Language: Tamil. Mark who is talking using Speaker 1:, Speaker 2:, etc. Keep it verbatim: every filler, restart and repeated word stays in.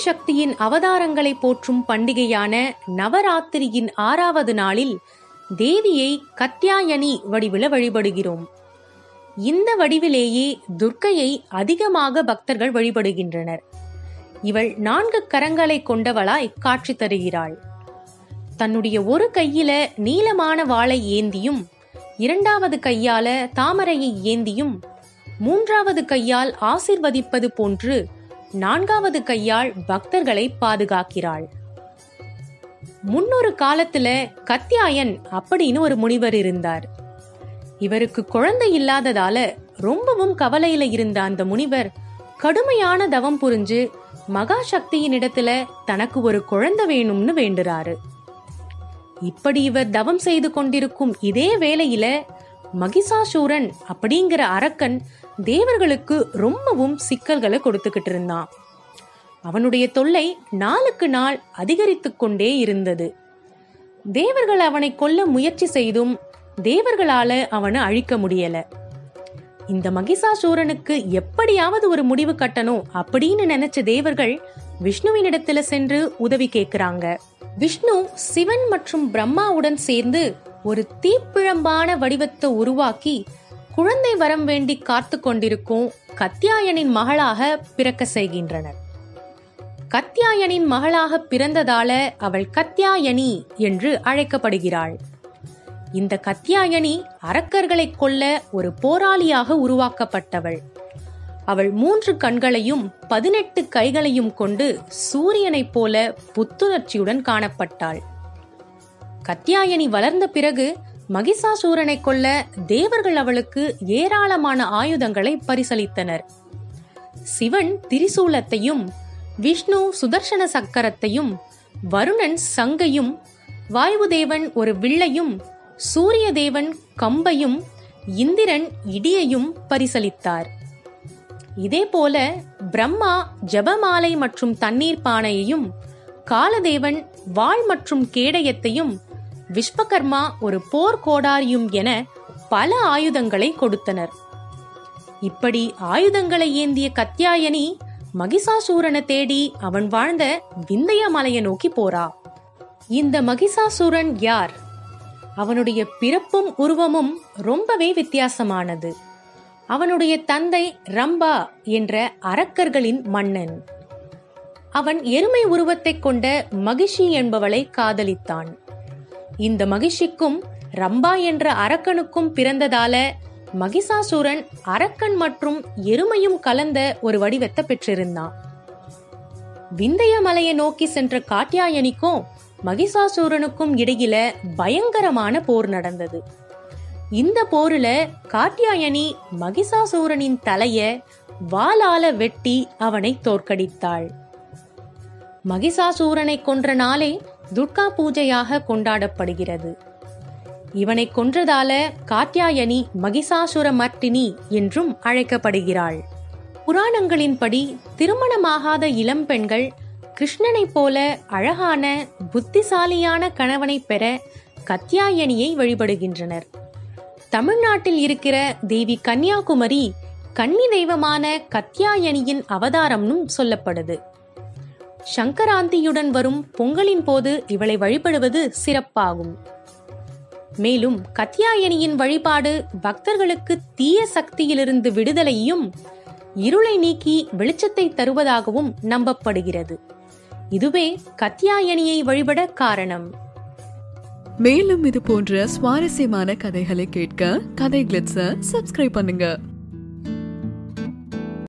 Speaker 1: ஆதிசக்தியின் அவதாரங்களை போற்றும் பண்டிகையான நவராத்திரியின் ஆறாவது நாளில் தேவியை கத்யாயனி வடிவில வழிபடுகிறோம். இந்த வடிவிலேயே துர்க்கையை அதிகமாக பக்தர்கள் வழிபடுகின்றனர். இவள் நான்கு கரங்களை கொண்டவளாய் காட்சி தருகிறாள். தன்னுடைய ஒரு கையில நீளமான வாளை ஏந்தியும், இரண்டாவது கையால தாமரையை ஏந்தியும், மூன்றாவது கையால் ஆசிர்வதிப்பது போன்று நான்காவது கையால் பக்தர்களை பாதுகாக்கிறாள். முன்னொரு காலத்துல கத்யாயன் அப்படின்னு ஒரு முனிவர் இருந்தார். இவருக்கு குழந்தை இல்லாததால ரொம்பவும் கவலையில இருந்த அந்த முனிவர் கடுமையான தவம் புரிஞ்சு மகா சக்தியின் இடத்துல தனக்கு ஒரு குழந்தை வேணும்னு வேண்டுறாரு. இப்படி இவர் தவம் செய்து கொண்டிருக்கும் இதே வேளையில மகிஷாசூரன் அப்படிங்கிற அரக்கன் தேவர்களுக்கு ரொம்பவும் சிக்கல்களை கொடுத்துக்கிட்டு இருந்தான். அவனுடைய தொல்லை நாளுக்கு நாள் அதிகரித்து கொண்டே இருந்தது. தேவர்கள் அவனை கொல்ல முயற்சி செய்தும் தேவர்களால அவனை அழிக்க முடியல. இந்த மகிஷாசூரனுக்கு எப்படியாவது ஒரு முடிவு கட்டணும் அப்படின்னு நினைச்ச தேவர்கள் விஷ்ணுவினிடத்துல சென்று உதவி கேட்கிறாங்க. விஷ்ணு சிவன் மற்றும் பிரம்மாவுடன் சேர்ந்து ஒரு தீப்பிழம்பான வடிவத்தை உருவாக்கி குழந்தை வரம் வேண்டி காத்து கொண்டிருக்கும் கத்யாயனின் மகளாக பிறக்க செய்கின்றனர். கத்யாயனின் மகளாக பிறந்ததால அவள் கத்யாயனி என்று அழைக்கப்படுகிறாள். இந்த கத்யாயனி அரக்கர்களை கொல்ல ஒரு போராளியாக உருவாக்கப்பட்டவள். அவள் மூன்று கண்களையும் பதினெட்டு கைகளையும் கொண்டு சூரியனைப் போல புத்துணர்ச்சியுடன் காணப்பட்டாள். கத்யாயனி வளர்ந்த பிறகு மகிஷாசூரனை கொல்ல தேவர்கள் அவளுக்கு ஏராளமான ஆயுதங்களை பரிசளித்தனர். சிவன் திரிசூலத்தையும், விஷ்ணு சுதர்சன சக்கரத்தையும், வருணன் சங்கையும், வாயுதேவன் ஒரு வில்லையும், சூரிய தேவன் கம்பையும், இந்திரன் இடியையும் பரிசளித்தார். இதே போல பிரம்மா ஜபமாலை மற்றும் தண்ணீர் பானையையும், காலதேவன் வாள் மற்றும் கேடயத்தையும், விஸ்வகர்மா ஒரு போர் கோடாரியும் என பல ஆயுதங்களை கொடுத்தனர். இப்படி ஆயுதங்களை ஏந்திய கத்யாயனி மகிஷாசூரனை தேடி அவன் வாழ்ந்த விந்திய மலையை நோக்கி போறா. இந்த மகிஷாசூரன் யார்? அவனுடைய பிறப்பும் உருவமும் ரொம்பவே வித்தியாசமானது. அவனுடைய தந்தை ரம்பா என்ற அரக்கர்களின் மன்னன். அவன் எருமை உருவத்தை கொண்ட மகிஷி என்பவளை காதலித்தான். இந்த மகிஷிக்கும் ரம்பா என்ற அரக்கனுக்கும் பிறந்ததால மகிஷாசூரன் அரக்கன் மற்றும் எருமையும் கலந்த ஒரு வடிவத்தை பெற்றிருந்தான். விந்திய மலையை நோக்கி சென்ற காத்யாயனிக்கும் மகிஷாசூரனுக்கும் இடையில பயங்கரமான போர் நடந்தது. இந்த போருல காத்யாயனி மகிஷாசூரனின் தலைய வாளால வெட்டி அவனை தோற்கடித்தாள். மகிஷாசூரனை கொன்ற நாளே துர்கா பூஜையாக கொண்டாடப்படுகிறது. இவனை கொன்றதால காத்யாயனி மகிஷாசுர மர்த்தினி என்றும் அழைக்கப்படுகிறாள். புராணங்களின்படி திருமணமாகாத இளம் பெண்கள் கிருஷ்ணனை போல அழகான புத்திசாலியான கணவனை பெற கத்யாயனியை வழிபடுகின்றனர். தமிழ்நாட்டில் இருக்கிற தேவி கன்னியாகுமரி கன்னி தெய்வமான கத்யாயனியின் அவதாரம்னும் சொல்லப்படுது. சங்கராந்தியுடன் வரும் பொங்கலின் போது இவளை வழிபடுவது சிறப்பாகும். மேலும் கத்யாயனியின் வழிபாடு பக்தர்களுக்கு தீய சக்தியிலிருந்து விடுதலையும் இருளை நீக்கி வெளிச்சத்தை தருவதாகவும் நம்பப்படுகிறது. இதுவே கத்யாயனியை வழிபட காரணம்.
Speaker 2: மேலும் இது போன்ற சுவாரஸ்யமான கதைகளை கேட்க கதை கிளிட்ஸை சப்ஸ்கிரைப் பண்ணுங்க.